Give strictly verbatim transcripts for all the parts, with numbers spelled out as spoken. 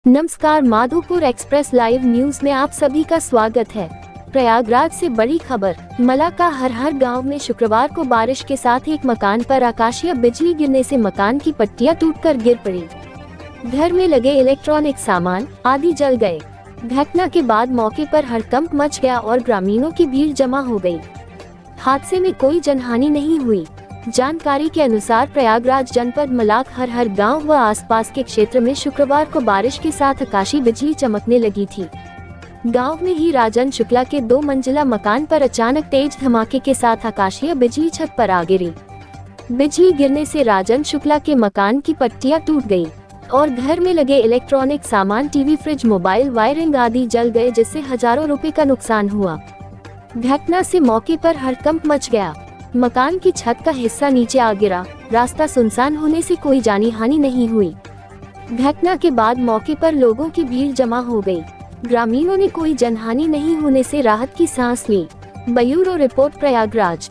नमस्कार, Madhopur express live news में आप सभी का स्वागत है। प्रयागराज से बड़ी खबर। मलाका हरहर गांव में शुक्रवार को बारिश के साथ एक मकान पर आकाशीय बिजली गिरने से मकान की पट्टियां टूटकर गिर पड़ी। घर में लगे इलेक्ट्रॉनिक सामान आदि जल गए। घटना के बाद मौके पर हड़कंप मच गया और ग्रामीणों की भीड़ जमा हो गई। हादसे में कोई जनहानि नहीं हुई। जानकारी के अनुसार प्रयागराज जनपद मलाक हरहर गांव व आसपास के क्षेत्र में शुक्रवार को बारिश के साथ आकाशीय बिजली चमकने लगी थी। गांव में ही राजन शुक्ला के दो मंजिला मकान पर अचानक तेज धमाके के साथ आकाशीय बिजली छत पर आ गिरी। बिजली गिरने से राजन शुक्ला के मकान की पट्टियां टूट गई और घर में लगे इलेक्ट्रॉनिक सामान टीवी, फ्रिज, मोबाइल, वायरिंग आदि जल गए, जिससे हजारों रुपए का नुकसान हुआ। घटना से मौके पर हड़कंप मच गया। मकान की छत का हिस्सा नीचे आ गिरा। रास्ता सुनसान होने से कोई जानी हानि नहीं हुई। घटना के बाद मौके पर लोगों की भीड़ जमा हो गई। ग्रामीणों ने कोई जनहानि नहीं होने से राहत की सांस ली। Bureau report, Prayagraj.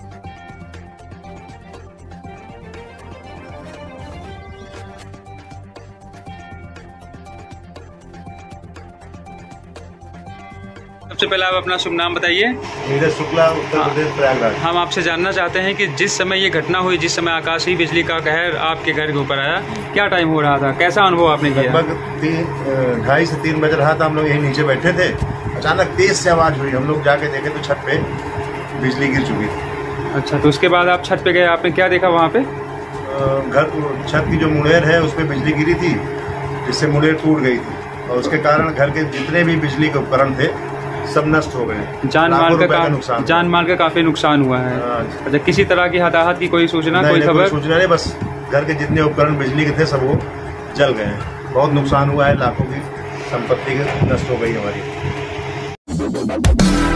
सबसे पहले आप अपना शुभ नाम बताइए। नीरज शुक्ला, उत्तर प्रदेश, प्रयागराज। हम आपसे जानना चाहते हैं कि जिस समय ये घटना हुई, जिस समय आकाशीय बिजली का कहर आपके घर के ऊपर आया, क्या टाइम हो रहा था, कैसा अनुभव आपने किया? लगभग ढाई से तीन बज रहा था। हम लोग यहीं नीचे बैठे थे, अचानक तेज से आवाज हुई। हम लोग जाके देखे तो छत पे बिजली गिर चुकी थी। अच्छा, तो उसके बाद आप छत पे गए, आपने क्या देखा वहाँ पे? घर छत की जो मुड़ेर है उस पर बिजली गिरी थी, जिससे मुड़ेर टूट गई थी और उसके कारण घर के जितने भी बिजली के उपकरण थे सब नष्ट हो गए। जान माल का नुकसान जान माल का काफी नुकसान हुआ है। अच्छा, किसी तरह की हताहत की कोई सूचना, कोई खबर? सूचना नहीं, बस घर के जितने उपकरण बिजली के थे सब वो जल गए। बहुत नुकसान हुआ है, लाखों की संपत्ति नष्ट हो गई हमारी।